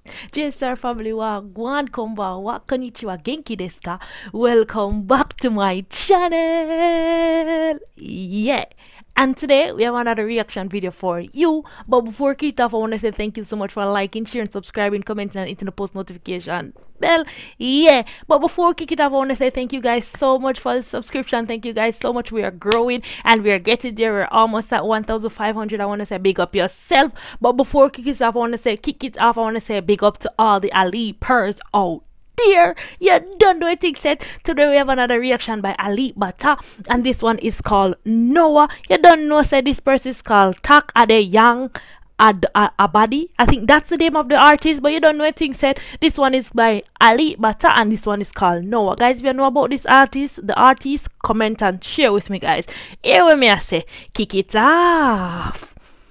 JSR family wa gwan konba wa konnichiwa genki desu ka? Welcome back to my channel. Yeah. And today we have another reaction video for you. But before we kick it off, I want to say thank you so much for liking, sharing, subscribing, commenting, and hitting the post notification bell. Yeah. But before we kick it off, I want to say thank you guys so much for the subscription. Thank you guys so much. We are growing and we are getting there. We're almost at 1,500. I want to say big up yourself. But before we kick it off, I want to say big up to all the ALIPers out there. You don't know anything said. Today we have another reaction by ALIPBATA, and this one is called Noah. You don't know, said this person is called Tak Young Abadi. I think that's the name of the artist, but you don't know anything said. This one is by ALIPBATA and this one is called Noah. Guys, if you know about this artist, the artist, comment and share with me, guys. Here with me, I say kick it off.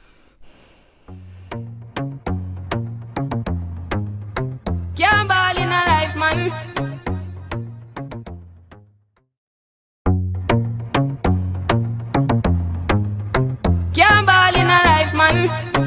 Can't ball in a life, man. Can't ball in a life, man.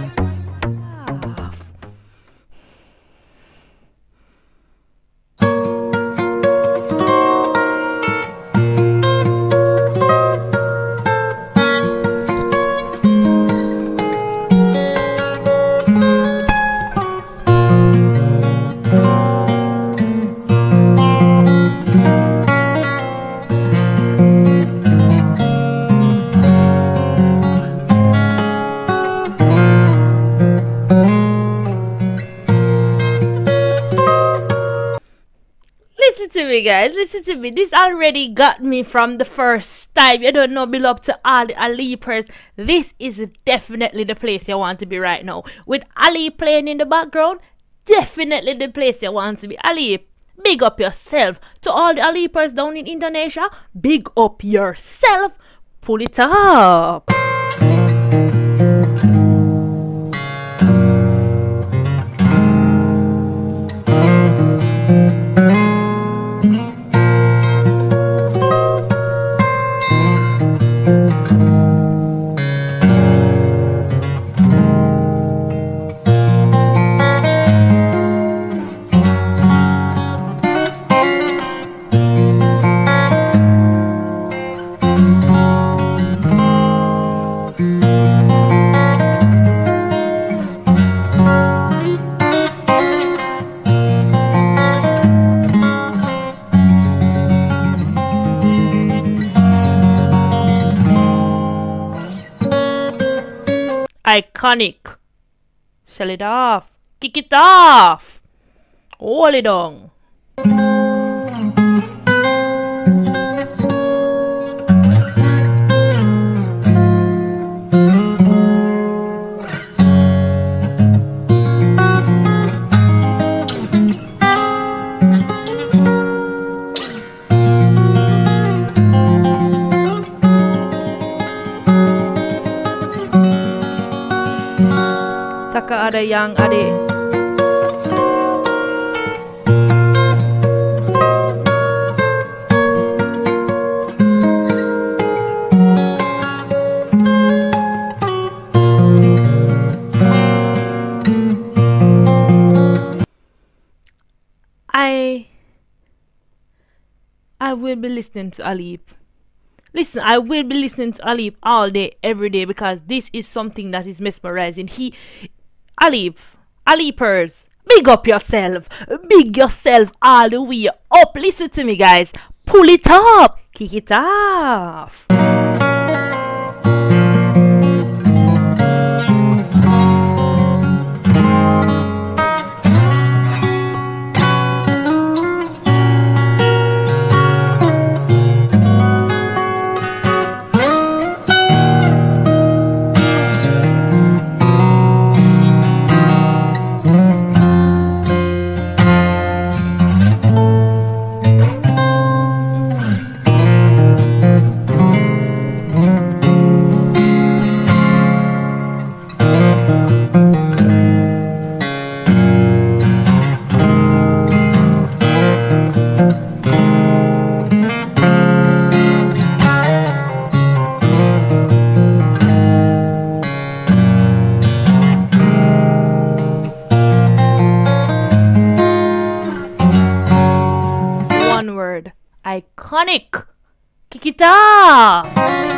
Listen to me, guys. Listen to me. This already got me from the first time. You don't know, below up to all the ALIPers. This is definitely the place you want to be right now. With ALIP playing in the background, definitely the place you want to be. ALIP, big up yourself. To all the ALIPers down in Indonesia, big up yourself. Pull it up. Iconic. Sell it off. Kick it off. Hold it on. Taka ada yang adik. I will be listening to ALIP. Listen, I will be listening to ALIP all day, every day, because this is something that is mesmerizing. ALIP, ALIPers, big up yourself. Big yourself all the way up. Listen to me, guys. Pull it up. Kick it off. iconic. Kick it off.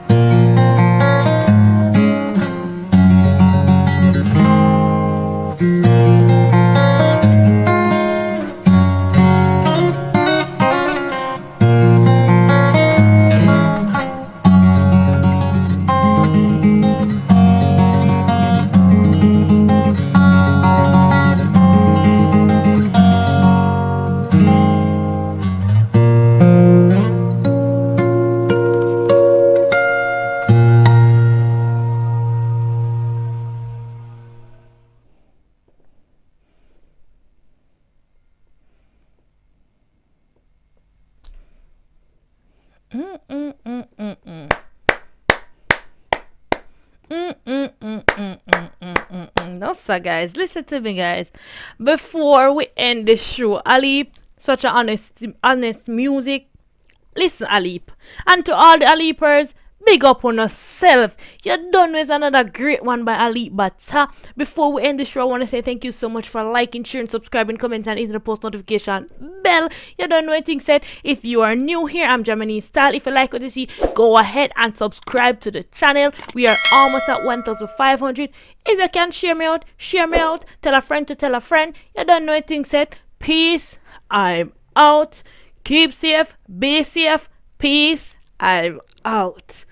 No, sir, guys. Listen to me, guys. Before we end the show, ALIP, such a honest music. Listen, ALIP. And to all the ALIPers, big up on yourself. You done with another great one by ALIPBATA. Before we end the show, I want to say thank you so much for liking, sharing, subscribing, commenting, and hitting the post notification bell. You don't know anything said. If you are new here, I'm Jamanese Style. If you like what you see, go ahead and subscribe to the channel. We are almost at 1,500. If you can share me out, share me out. Tell a friend to tell a friend. You don't know anything said. Peace. I'm out. Keep safe. Be safe. Peace. I'm out.